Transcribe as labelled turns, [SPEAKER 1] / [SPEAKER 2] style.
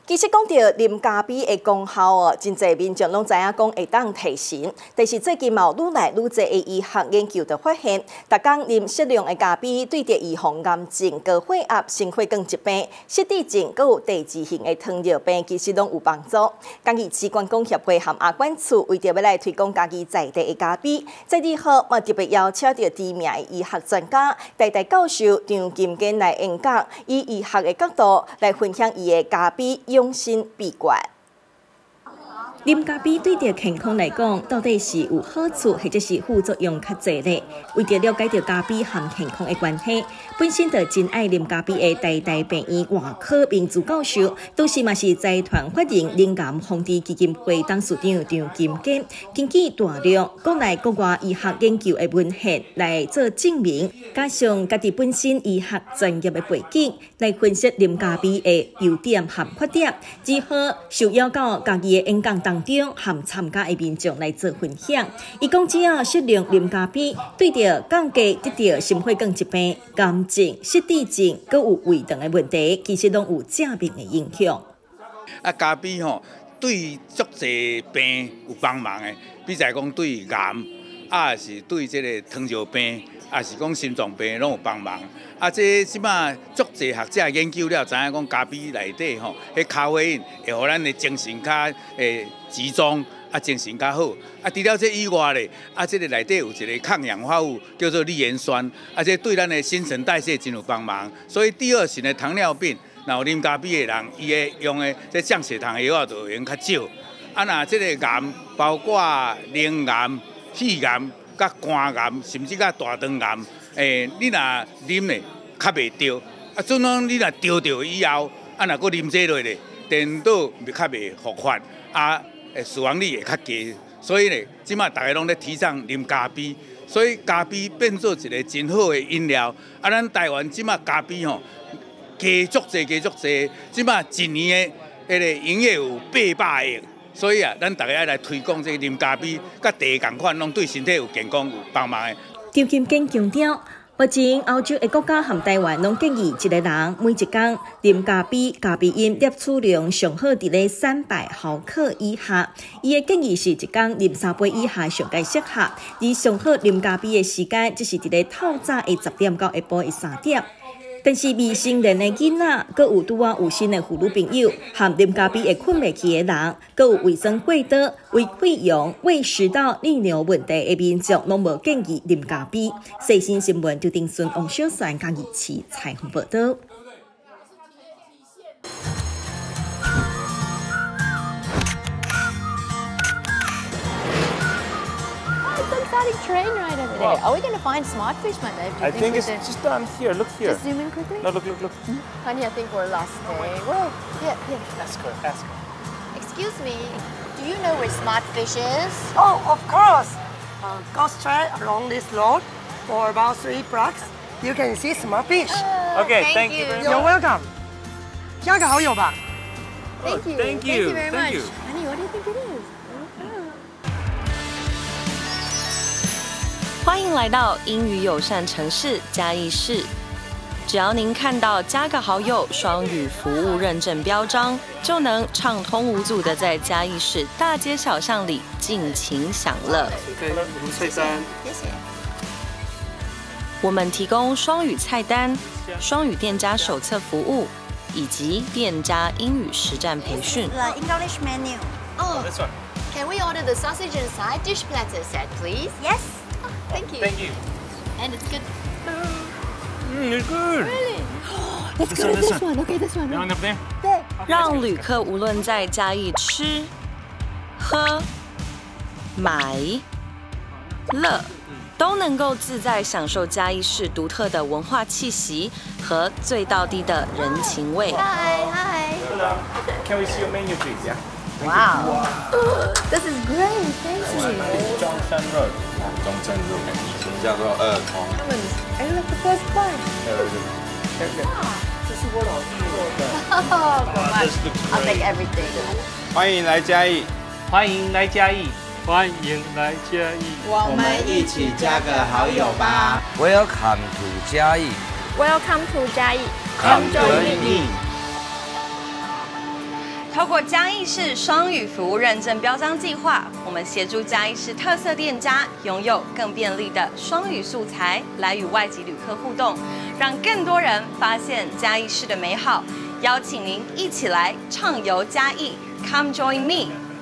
[SPEAKER 1] 其实讲到啉咖啡的功效哦，真侪民众拢知影讲会当提神，但是最近嘛愈来愈侪的医学研究就发现，逐工啉适量的咖啡对着预防癌症、高血压、心血管疾病、失智症，佮有第二型的糖尿病，其实拢有帮助。嘉义市观光协会和阿管处为着要来推广嘉义在地的咖啡，在2号嘛特别邀请到知名的医学专家、台大教授张金坚来演讲，以医学的角度来分享伊的咖啡养生秘诀。啉咖啡对着健康来讲，到底是有好处，或者是副作用较侪呢？为着了解到咖啡和健康的关系，本身就真爱啉咖啡的台大病院外科名誉教授，同时嘛是财团法人乳癌防治基金会董事长张金坚，根据大量国内国外医学研究的文献来做证明，加上家己本身医学专业的背景，来分析啉咖啡的优点和缺点，如何受邀到家己的演讲当中，和参加的民众来做分享。伊讲只要适量啉咖啡，对着降低得到心血管疾病、癌症、失智症，佮有胃肠的问题，其实拢有正面的影响。
[SPEAKER 2] 咖啡对足侪病有帮忙的，比如讲对癌，是对这个糖尿病，是讲心脏病拢有帮忙。这即马足侪学者研究了，知影讲咖啡内底迄咖啡因会互咱的精神较集中，精神较好。除了这以外咧，这个内底有一个抗氧化物叫做利盐酸，这对咱的新陈代谢真有帮忙。所以第二型的糖尿病，若有啉咖啡的人，伊的用的这降血糖的药就用较少。若这个癌，包括凝癌、肺癌、甲肝癌，甚至甲大肠癌，你若啉咧较袂着，准讲你若着着以后，若搁啉这落咧，颠倒较袂复发，死亡率会较低。所以咧，即马大家拢咧提倡啉咖啡，所以咖啡变做一个真好的饮料。咱台湾即马咖啡加足济，即马一年的个营业有800亿。所以咱大家要来推广这个啉咖啡，甲茶同款，拢对身体有健康有帮忙的。
[SPEAKER 1] 张金坚强调，目前欧洲的国家和台湾拢建议一个人每一天啉咖啡，咖啡因摄取量上好伫咧300毫克以下。伊的建议是一天啉3杯以下上介适合，而上好啉咖啡的时间只是伫咧透早的10点到下晡的3点。但是未成年的囡仔，佮有拄有新的妇女朋友，和啉咖啡会困袂去的人，佮有胃酸过多、胃溃疡、胃食道逆流问题的民众，拢无建议啉咖啡。细心新闻刘定顺、王小泉嘉义市采访报道。
[SPEAKER 3] Train ride over there. Are we going to find smartfish, my Dave?
[SPEAKER 4] I think it's just down here. Look here.
[SPEAKER 3] Just zoom in quickly.
[SPEAKER 4] No, look.
[SPEAKER 3] Honey, I think we're lost there. Well, yeah.
[SPEAKER 4] Ask her.
[SPEAKER 3] Excuse me. Do you know where smartfish is?
[SPEAKER 5] Oh, of course. Go straight along this road for about 3 blocks. You can see smartfish.
[SPEAKER 4] Okay, thank you very
[SPEAKER 5] You're
[SPEAKER 4] much.
[SPEAKER 5] welcome. 加个好友吧。
[SPEAKER 3] Thank you.
[SPEAKER 4] Thank you.
[SPEAKER 3] Thank you very much.
[SPEAKER 4] Thank you.
[SPEAKER 3] Honey, what do you think it is?
[SPEAKER 6] 欢迎来到英语友善城市嘉义市。只要您看到加个好友双语服务认证标章，就能畅通无阻的在嘉义市大街小巷里尽情享乐。
[SPEAKER 4] 菜单。
[SPEAKER 3] 谢谢。
[SPEAKER 6] 我们提供双语菜单、双语店家手册服务以及店家英语实战培训。
[SPEAKER 7] The English menu.
[SPEAKER 3] Oh,
[SPEAKER 4] This one.
[SPEAKER 3] can we order the sausage and side dish platter set, please?
[SPEAKER 7] Yes.
[SPEAKER 3] Thank you.
[SPEAKER 4] Thank you.
[SPEAKER 3] And it's good.
[SPEAKER 4] You're good.
[SPEAKER 3] Really? Let's
[SPEAKER 4] This
[SPEAKER 3] go
[SPEAKER 4] one,
[SPEAKER 3] to
[SPEAKER 4] this
[SPEAKER 3] this one. Okay, this one.
[SPEAKER 4] You want up there?
[SPEAKER 3] 对。
[SPEAKER 6] 让旅客无论在嘉义吃、喝、买、乐，都能够自在享受嘉义市独特的文化气息和最道地的人情味。
[SPEAKER 3] Hi.
[SPEAKER 4] Can we see your menu, please? Yeah.
[SPEAKER 3] Wow. This is great. Thank you.
[SPEAKER 4] John Shan Road. John Shan Road. 以前叫做二通。
[SPEAKER 3] I like the first one.
[SPEAKER 4] 这是我老师做的。
[SPEAKER 3] Oh, come on. I'll take everything.
[SPEAKER 4] 欢迎来嘉义。
[SPEAKER 8] 欢迎来嘉义，欢迎来嘉义，
[SPEAKER 3] 我们一起加个好友吧。
[SPEAKER 9] Welcome to 嘉义。
[SPEAKER 7] Welcome to 嘉义。
[SPEAKER 4] Come join me.
[SPEAKER 6] 透过嘉义市双语服务认证标章计划，我们协助嘉义市特色店家拥有更便利的双语素材，来与外籍旅客互动，让更多人发现嘉义市的美好。邀请您一起来畅游嘉义 ，Come join me。